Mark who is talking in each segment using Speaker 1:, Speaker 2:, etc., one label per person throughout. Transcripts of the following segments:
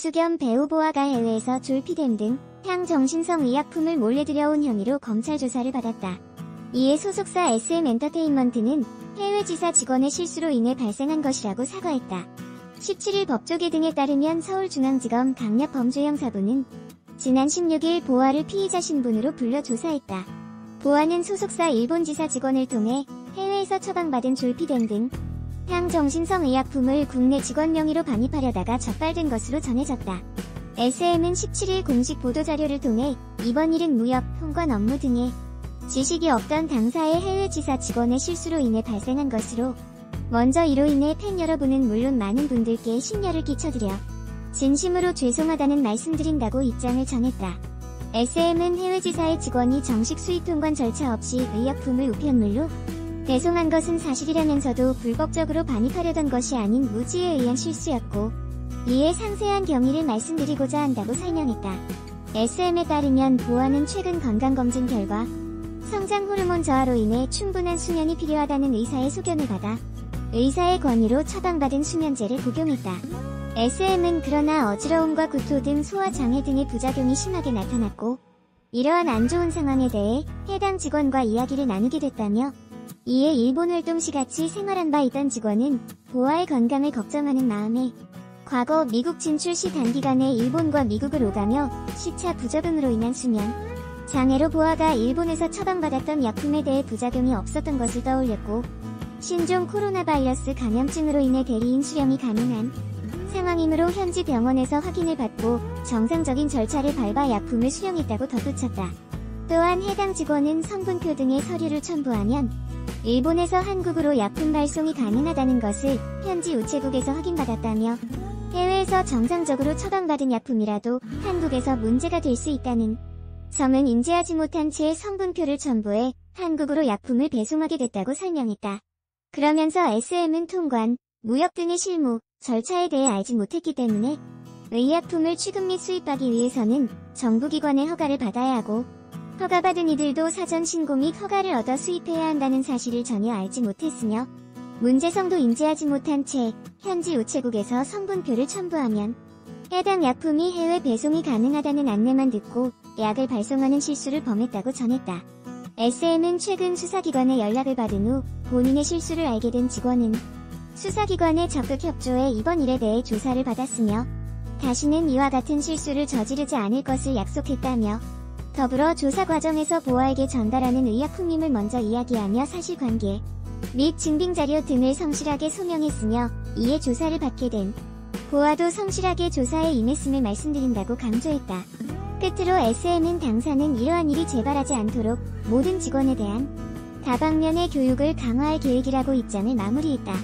Speaker 1: 가수 겸 배우 보아가 해외에서 졸피뎀 등 향정신성 의약품을 몰래 들여온 혐의로 검찰 조사를 받았다. 이에 소속사 SM엔터테인먼트는 해외 지사 직원의 실수로 인해 발생한 것이라고 사과했다. 17일 법조계 등에 따르면 서울중앙지검 강력범죄형사부는 지난 16일 보아를 피의자 신분으로 불러 조사했다. 보아는 소속사 일본 지사 직원을 통해 해외에서 처방받은 졸피뎀 등 향정신성 의약품을 국내 직원 명의로 반입하려다가 적발된 것으로 전해졌다. SM은 17일 공식 보도자료를 통해 이번 일은 무역, 통관 업무 등의 지식이 없던 당사의 해외 지사 직원의 실수로 인해 발생한 것으로 먼저 이로 인해 팬 여러분은 물론 많은 분들께 심려를 끼쳐드려 진심으로 죄송하다는 말씀드린다고 입장을 전했다. SM은 해외 지사의 직원이 정식 수입 통관 절차 없이 의약품을 우편물로 배송한 것은 사실이라면서도 불법적으로 반입하려던 것이 아닌 무지에 의한 실수였고 이에 상세한 경위를 말씀드리고자 한다고 설명했다. SM에 따르면 보아는 최근 건강검진 결과 성장 호르몬 저하로 인해 충분한 수면이 필요하다는 의사의 소견을 받아 의사의 권유로 처방받은 수면제를 복용했다. SM은 그러나 어지러움과 구토 등 소화장애 등의 부작용이 심하게 나타났고 이러한 안 좋은 상황에 대해 해당 직원과 이야기를 나누게 됐다며 이에 일본 활동 시 같이 생활한 바 있던 직원은 보아의 건강을 걱정하는 마음에 과거 미국 진출 시 단기간에 일본과 미국을 오가며 시차 부적응으로 인한 수면 장애로 보아가 일본에서 처방받았던 약품에 대해 부작용이 없었던 것을 떠올렸고 신종 코로나 바이러스 감염증으로 인해 대리인 수령이 가능한 상황이므로 현지 병원에서 확인을 받고 정상적인 절차를 밟아 약품을 수령했다고 덧붙였다. 또한 해당 직원은 성분표 등의 서류를 첨부하면 일본에서 한국으로 약품 발송이 가능하다는 것을 현지 우체국에서 확인받았다며 해외에서 정상적으로 처방받은 약품이라도 한국에서 문제가 될 수 있다는 점은 인지하지 못한 채 성분표를 첨부해 한국으로 약품을 배송하게 됐다고 설명했다. 그러면서 SM은 통관, 무역 등의 실무, 절차에 대해 알지 못했기 때문에 의약품을 취급 및 수입하기 위해서는 정부기관의 허가를 받아야 하고 허가받은 이들도 사전 신고 및 허가를 얻어 수입해야 한다는 사실을 전혀 알지 못했으며 문제성도 인지하지 못한 채 현지 우체국에서 성분표를 첨부하면 해당 약품이 해외 배송이 가능하다는 안내만 듣고 약을 발송하는 실수를 범했다고 전했다. SM은 최근 수사기관에 연락을 받은 후 본인의 실수를 알게 된 직원은 수사기관에 적극 협조해 이번 일에 대해 조사를 받았으며 다시는 이와 같은 실수를 저지르지 않을 것을 약속했다며 더불어 조사 과정에서 보아에게 전달하는 의약품임을 먼저 이야기하며 사실관계 및 증빙자료 등을 성실하게 소명했으며 이에 조사를 받게 된 보아도 성실하게 조사에 임했음을 말씀드린다고 강조했다. 끝으로 SM은 당사는 이러한 일이 재발하지 않도록 모든 직원에 대한 다방면의 교육을 강화할 계획이라고 입장을 마무리했다.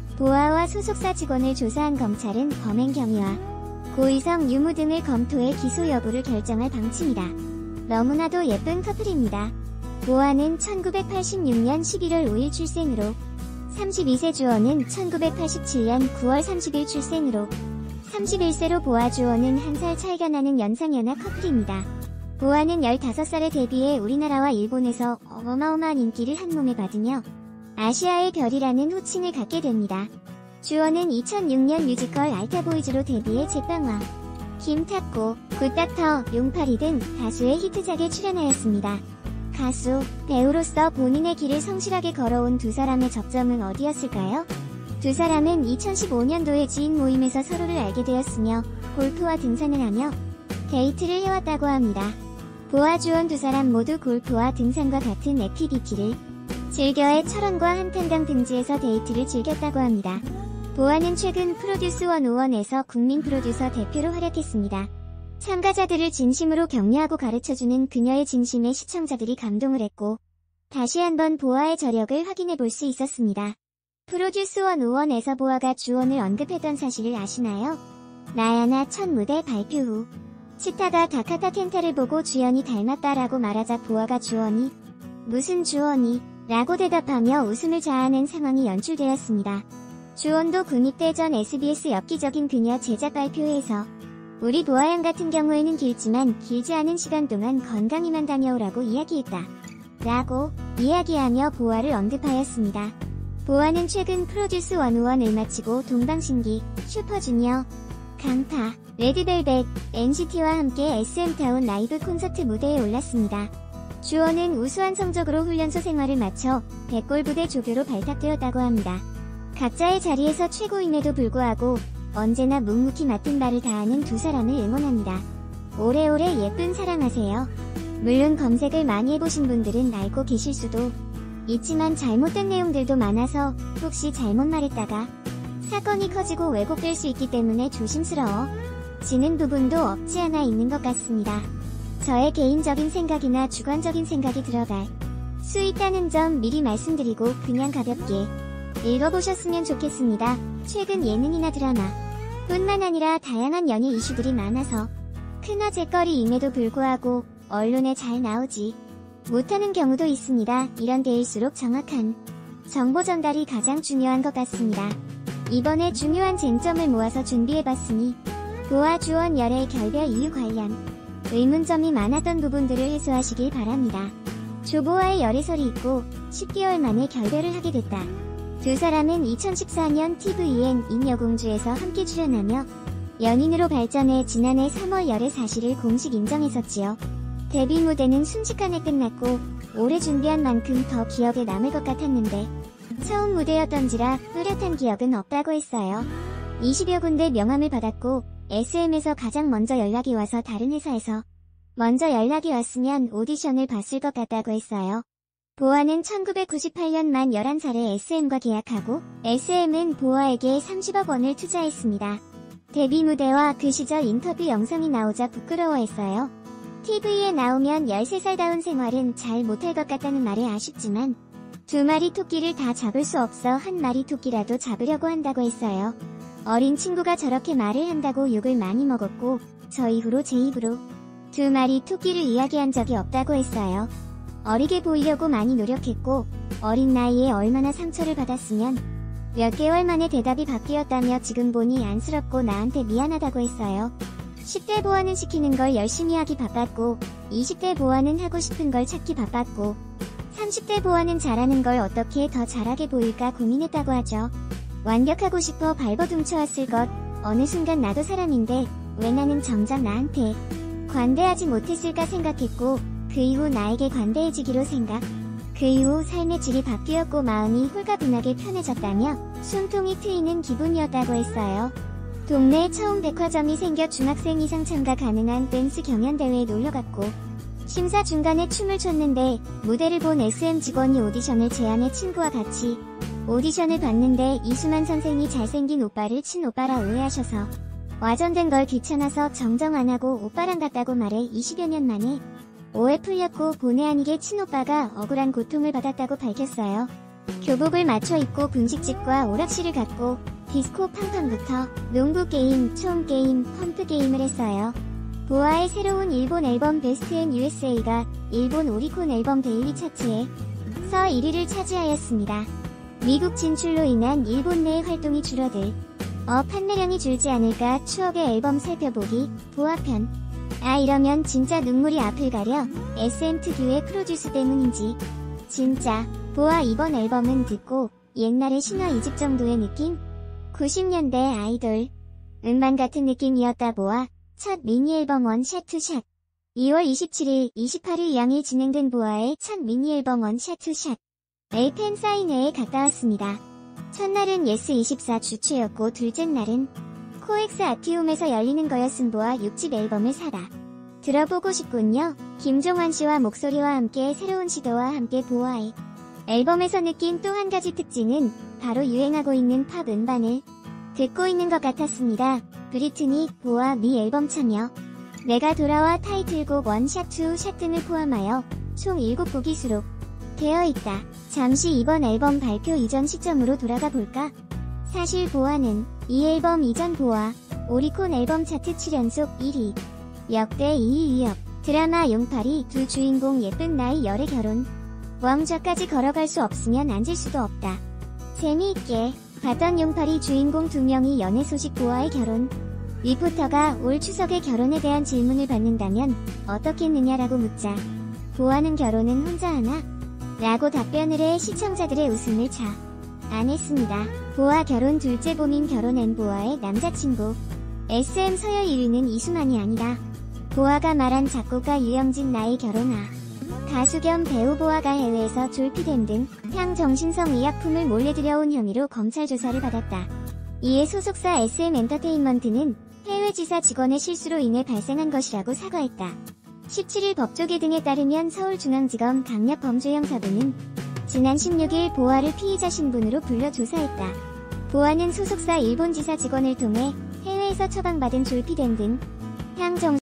Speaker 1: 보아와 소속사 직원을 조사한 검찰은 범행 경위와 고의성 유무 등을 검토해 기소 여부를 결정할 방침이다. 너무나도 예쁜 커플입니다. 보아는 1986년 11월 5일 출생으로 32세 주원은 1987년 9월 30일 출생으로 31세로 보아 주원은 1살 차이가 나는 연상연하 커플입니다. 보아는 15살에 데뷔해 우리나라와 일본에서 어마어마한 인기를 한몸에 받으며 아시아의 별이라는 호칭을 갖게 됩니다. 주원은 2006년 뮤지컬 알타보이즈로 데뷔해 제빵왕, 김탁고, 굿닥터, 용파리 등 다수의 히트작에 출연하였습니다. 가수, 배우로서 본인의 길을 성실하게 걸어온 두 사람의 접점은 어디였을까요? 두 사람은 2015년도에 지인 모임에서 서로를 알게 되었으며 골프와 등산을 하며 데이트를 해왔다고 합니다. 보아 주원 두 사람 모두 골프와 등산과 같은 액티비티를 즐겨해 철원과 한탄강 등지에서 데이트를 즐겼다고 합니다. 보아는 최근 프로듀스 101에서 국민 프로듀서 대표로 활약했습니다. 참가자들을 진심으로 격려하고 가르쳐주는 그녀의 진심에 시청자들이 감동을 했고 다시 한번 보아의 저력을 확인해 볼 수 있었습니다. 프로듀스 101에서 보아가 주원을 언급했던 사실을 아시나요? 나야나 첫 무대 발표 후 치타가 다카타 켄타를 보고 주연이 닮았다라고 말하자 보아가 주원이 무슨 주원이? 라고 대답하며 웃음을 자아낸 상황이 연출되었습니다. 주원도 군입대 전 SBS 엽기적인 그녀 제작 발표회에서 우리 보아양 같은 경우에는 길지만 길지 않은 시간 동안 건강히만 다녀오라고 이야기했다. 라고 이야기하며 보아를 언급하였습니다. 보아는 최근 프로듀스 101을 마치고 동방신기, 슈퍼주니어, 강파, 레드벨벳, NCT와 함께 SM타운 라이브 콘서트 무대에 올랐습니다. 주원은 우수한 성적으로 훈련소 생활을 마쳐 백골 부대 조교로 발탁되었다고 합니다. 각자의 자리에서 최고임에도 불구하고 언제나 묵묵히 맡은 바를 다하는 두 사람을 응원합니다. 오래오래 예쁜 사랑하세요. 물론 검색을 많이 해보신 분들은 알고 계실 수도 있지만 잘못된 내용들도 많아서 혹시 잘못 말했다가 사건이 커지고 왜곡될 수 있기 때문에 조심스러워지는 부분도 없지 않아 있는 것 같습니다. 저의 개인적인 생각이나 주관적인 생각이 들어갈 수 있다는 점 미리 말씀드리고 그냥 가볍게 읽어보셨으면 좋겠습니다. 최근 예능이나 드라마 뿐만 아니라 다양한 연예 이슈들이 많아서 큰 화제거리임에도 불구하고 언론에 잘 나오지 못하는 경우도 있습니다. 이런 때일수록 정확한 정보 전달이 가장 중요한 것 같습니다. 이번에 중요한 쟁점을 모아서 준비해봤으니 보아 주원 열애 결별 이유 관련 의문점이 많았던 부분들을 해소하시길 바랍니다. 조보아의 열애설이 있고 10개월 만에 결별을 하게 됐다. 두 사람은 2014년 TVN 인여공주에서 함께 출연하며 연인으로 발전해 지난해 3월 열애 사실을 공식 인정했었지요. 데뷔 무대는 순식간에 끝났고 오래 준비한 만큼 더 기억에 남을 것 같았는데 처음 무대였던지라 뚜렷한 기억은 없다고 했어요. 20여 군데 명함을 받았고 SM에서 가장 먼저 연락이 와서 다른 회사에서 먼저 연락이 왔으면 오디션을 봤을 것 같다고 했어요. 보아는 1998년 만 11살에 SM과 계약하고 SM은 보아에게 30억 원을 투자했습니다. 데뷔 무대와 그 시절 인터뷰 영상이 나오자 부끄러워했어요. TV에 나오면 13살다운 생활은 잘 못할 것 같다는 말에 아쉽지만 두 마리 토끼를 다 잡을 수 없어 한 마리 토끼라도 잡으려고 한다고 했어요. 어린 친구가 저렇게 말을 한다고 욕을 많이 먹었고 저 이후로 제 입으로 두 마리 토끼를 이야기한 적이 없다고 했어요. 어리게 보이려고 많이 노력했고 어린 나이에 얼마나 상처를 받았으면 몇 개월 만에 대답이 바뀌었다며 지금 보니 안쓰럽고 나한테 미안하다고 했어요. 10대 보아는 시키는 걸 열심히 하기 바빴고 20대 보아는 하고 싶은 걸 찾기 바빴고 30대 보아는 잘하는 걸 어떻게 더 잘하게 보일까 고민했다고 하죠. 완벽하고 싶어 발버둥쳐왔을 것 어느 순간 나도 사람인데 왜 나는 정작 나한테 관대하지 못했을까 생각했고 그 이후 나에게 관대해지기로 생각. 그 이후 삶의 질이 바뀌었고 마음이 홀가분하게 편해졌다며 숨통이 트이는 기분이었다고 했어요. 동네에 처음 백화점이 생겨 중학생 이상 참가 가능한 댄스 경연대회에 놀러갔고 심사 중간에 춤을 췄는데 무대를 본 SM 직원이 오디션을 제안해 친구와 같이 오디션을 봤는데 이수만 선생이 잘생긴 오빠를 친오빠라 오해하셔서 와전된 걸 귀찮아서 정정 안하고 오빠랑 같다고 말해 20여 년 만에 오해 풀렸고 본의 아니게 친오빠가 억울한 고통을 받았다고 밝혔어요. 교복을 맞춰 입고 분식집과 오락실을 갔고 디스코 팡팡부터 농구게임, 총게임, 펌프게임을 했어요. 보아의 새로운 일본 앨범 베스트 앤 USA가 일본 오리콘 앨범 데일리 차트에서 1위를 차지하였습니다. 미국 진출로 인한 일본 내의 활동이 줄어들 판매량이 줄지 않을까 추억의 앨범 살펴보기 보아편. 이러면 진짜 눈물이 앞을 가려 SM 특유의 프로듀스 때문인지 진짜 보아 이번 앨범은 듣고 옛날의 신화 2집 정도의 느낌? 90년대 아이돌 음반 같은 느낌이었다. 보아 첫 미니 앨범 원샷 투샷 2월 27일, 28일 양일 진행된 보아의 첫 미니 앨범 원샷 투샷 팬 사인회에 갔다 왔습니다. 첫날은 예스24 주최였고 둘째 날은 코엑스 아티움에서 열리는 거였음. 보아 6집 앨범을 사다 들어보고 싶군요. 김종환 씨와 목소리와 함께 새로운 시도와 함께 보아의 앨범에서 느낀 또 한 가지 특징은 바로 유행하고 있는 팝 음반을 듣고 있는 것 같았습니다. 브리트니, 보아 미 앨범 참여, 내가 돌아와 타이틀곡 원샷, 투샷 등을 포함하여 총 7곡이 수록되어 있다. 잠시 이번 앨범 발표 이전 시점으로 돌아가 볼까? 사실 보아는 이 앨범 이전 보아 오리콘 앨범 차트 7연속 1위, 역대 2위 위협, 드라마 용팔이 두 주인공 예쁜 나이 열애 결혼, 왕좌까지 걸어갈 수 없으면 앉을 수도 없다. 재미있게 봤던 용팔이 주인공 2명이 연애 소식 보아의 결혼. 리포터가 올 추석에 결혼에 대한 질문을 받는다면 어떻겠느냐라고 묻자 보아는 결혼은 혼자 하나? 라고 답변을 해 시청자들의 웃음을 자아냈습니다. 보아 결혼 둘째 봄인 결혼 앤 보아의 남자친구 SM 서열 1위는 이수만이 아니라 보아가 말한 작곡가 유영진 나의 결혼아. 가수 겸 배우 보아가 해외에서 졸피뎀 등 향정신성 의약품을 몰래 들여온 혐의로 검찰 조사를 받았다. 이에 소속사 SM엔터테인먼트는 해외 지사 직원의 실수로 인해 발생한 것이라고 사과했다. 17일 법조계 등에 따르면 서울중앙지검 강력범죄형사부는 지난 16일 보아를 피의자 신분으로 불러 조사했다. 보아는 소속사 일본 지사 직원을 통해 해외에서 처방받은 졸피뎀 등 향정